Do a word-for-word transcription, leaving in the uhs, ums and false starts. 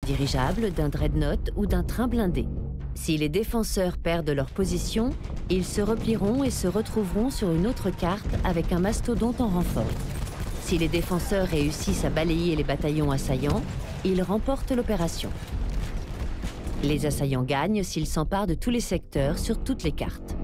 dirigeable, d'un dreadnought ou d'un train blindé. Si les défenseurs perdent leur position, ils se replieront et se retrouveront sur une autre carte avec un mastodonte en renfort. Si les défenseurs réussissent à balayer les bataillons assaillants, ils remportent l'opération. Les assaillants gagnent s'ils s'emparent de tous les secteurs sur toutes les cartes.